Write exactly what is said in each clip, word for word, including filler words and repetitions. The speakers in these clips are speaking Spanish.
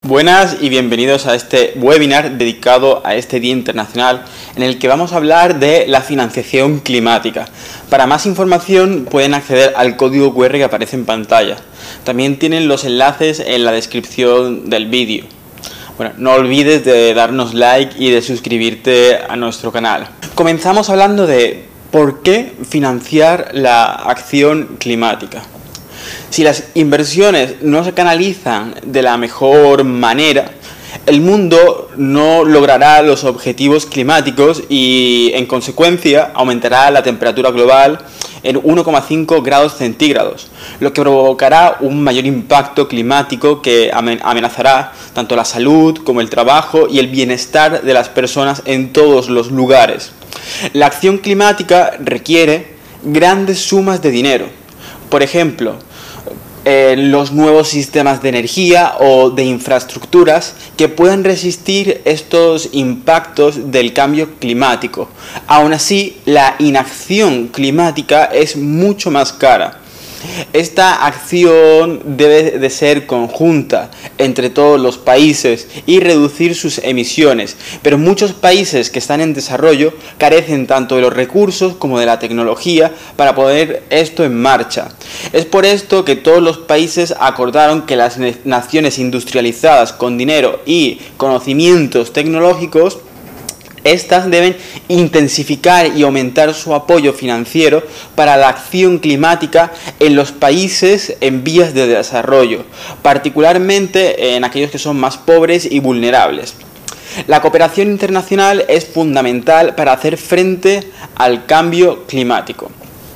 Buenas y bienvenidos a este webinar dedicado a este Día Internacional en el que vamos a hablar de la financiación climática. Para más información pueden acceder al código cu erre que aparece en pantalla. También tienen los enlaces en la descripción del vídeo. Bueno, no olvides de darnos like y de suscribirte a nuestro canal. Comenzamos hablando de por qué financiar la acción climática. Si las inversiones no se canalizan de la mejor manera, el mundo no logrará los objetivos climáticos y, en consecuencia, aumentará la temperatura global en uno coma cinco grados centígrados, lo que provocará un mayor impacto climático que amenazará tanto la salud como el trabajo y el bienestar de las personas en todos los lugares. La acción climática requiere grandes sumas de dinero. Por ejemplo, Eh, los nuevos sistemas de energía o de infraestructuras que puedan resistir estos impactos del cambio climático. Aún así, la inacción climática es mucho más cara. Esta acción debe de ser conjunta entre todos los países y reducir sus emisiones, pero muchos países que están en desarrollo carecen tanto de los recursos como de la tecnología para poner esto en marcha. Es por esto que todos los países acordaron que las naciones industrializadas con dinero y conocimientos tecnológicos Estas deben intensificar y aumentar su apoyo financiero para la acción climática en los países en vías de desarrollo, particularmente en aquellos que son más pobres y vulnerables. La cooperación internacional es fundamental para hacer frente al cambio climático.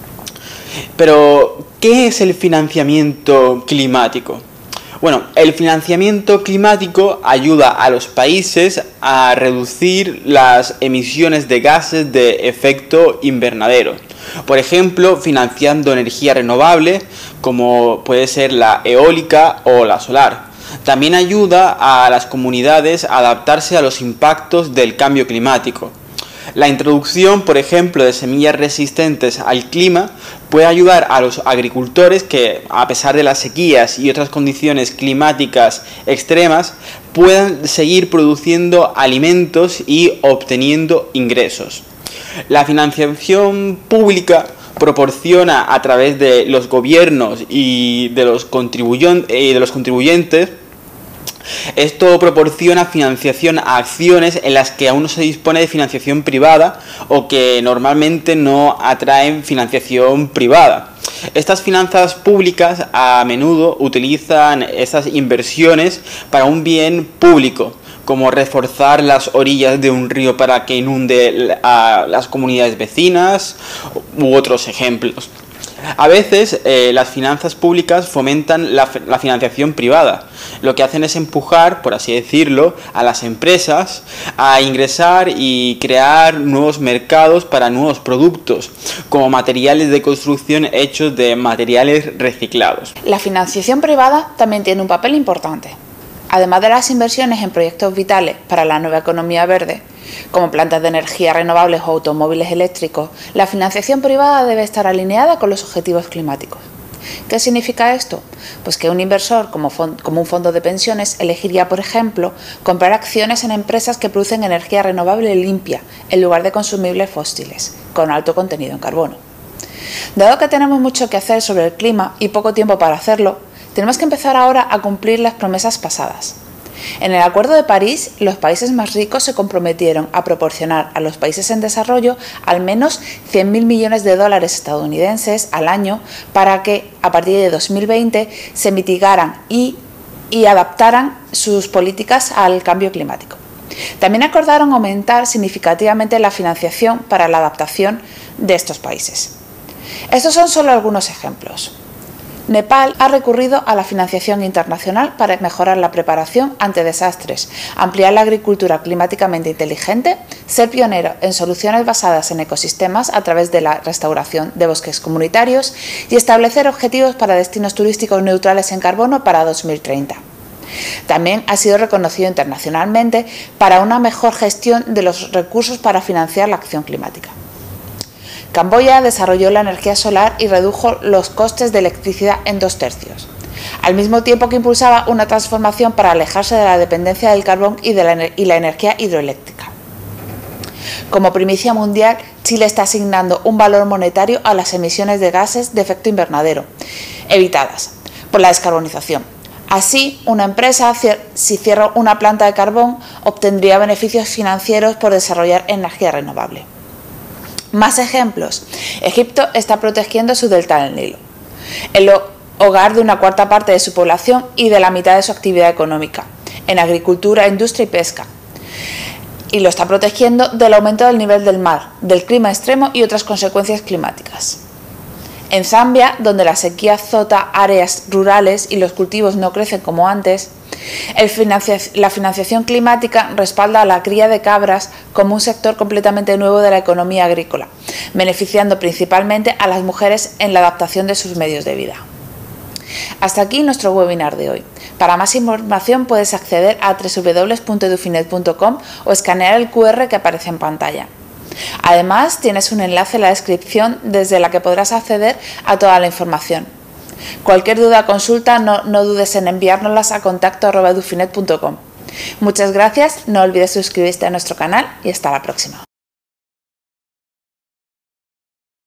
Pero, ¿qué es el financiamiento climático? Bueno, el financiamiento climático ayuda a los países a reducir las emisiones de gases de efecto invernadero. Por ejemplo, financiando energía renovable, como puede ser la eólica o la solar. También ayuda a las comunidades a adaptarse a los impactos del cambio climático. La introducción, por ejemplo, de semillas resistentes al clima puede ayudar a los agricultores que, a pesar de las sequías y otras condiciones climáticas extremas, puedan seguir produciendo alimentos y obteniendo ingresos. La financiación pública proporciona a través de los gobiernos y de los contribuyentes Esto proporciona financiación a acciones en las que aún no se dispone de financiación privada o que normalmente no atraen financiación privada. Estas finanzas públicas a menudo utilizan estas inversiones para un bien público, como reforzar las orillas de un río para que inunde a las comunidades vecinas u otros ejemplos. A veces eh, las finanzas públicas fomentan la, la financiación privada. Lo que hacen es empujar, por así decirlo, a las empresas a ingresar y crear nuevos mercados para nuevos productos, como materiales de construcción hechos de materiales reciclados. La financiación privada también tiene un papel importante. Además de las inversiones en proyectos vitales para la nueva economía verde, como plantas de energía renovables o automóviles eléctricos, la financiación privada debe estar alineada con los objetivos climáticos. ¿Qué significa esto? Pues que un inversor, como, como un fondo de pensiones, elegiría, por ejemplo, comprar acciones en empresas que producen energía renovable limpia, en lugar de consumibles fósiles, con alto contenido en carbono. Dado que tenemos mucho que hacer sobre el clima y poco tiempo para hacerlo, tenemos que empezar ahora a cumplir las promesas pasadas. En el Acuerdo de París, los países más ricos se comprometieron a proporcionar a los países en desarrollo al menos cien mil millones de dólares estadounidenses al año para que, a partir de dos mil veinte, se mitigaran y, y adaptaran sus políticas al cambio climático. También acordaron aumentar significativamente la financiación para la adaptación de estos países. Estos son solo algunos ejemplos. Nepal ha recurrido a la financiación internacional para mejorar la preparación ante desastres, ampliar la agricultura climáticamente inteligente, ser pionero en soluciones basadas en ecosistemas a través de la restauración de bosques comunitarios y establecer objetivos para destinos turísticos neutrales en carbono para dos mil treinta. También ha sido reconocido internacionalmente para una mejor gestión de los recursos para financiar la acción climática. Camboya desarrolló la energía solar y redujo los costes de electricidad en dos tercios. al mismo tiempo que impulsaba una transformación para alejarse de la dependencia del carbón y de la, y la energía hidroeléctrica. Como primicia mundial, Chile está asignando un valor monetario a las emisiones de gases de efecto invernadero evitadas por la descarbonización. Así, una empresa, si cierra una planta de carbón, obtendría beneficios financieros por desarrollar energía renovable. Más ejemplos. Egipto está protegiendo su delta del Nilo, el hogar de una cuarta parte de su población y de la mitad de su actividad económica, en agricultura, industria y pesca. Y lo está protegiendo del aumento del nivel del mar, del clima extremo y otras consecuencias climáticas. En Zambia, donde la sequía azota áreas rurales y los cultivos no crecen como antes, el financia- la financiación climática respalda a la cría de cabras como un sector completamente nuevo de la economía agrícola, beneficiando principalmente a las mujeres en la adaptación de sus medios de vida. Hasta aquí nuestro webinar de hoy. Para más información puedes acceder a doble u doble u doble u punto edufinet punto com o escanear el cu erre que aparece en pantalla. Además, tienes un enlace en la descripción desde la que podrás acceder a toda la información. Cualquier duda o consulta, no, no dudes en enviárnoslas a contacto arroba edufinet punto com. Muchas gracias, no olvides suscribirte a nuestro canal y hasta la próxima.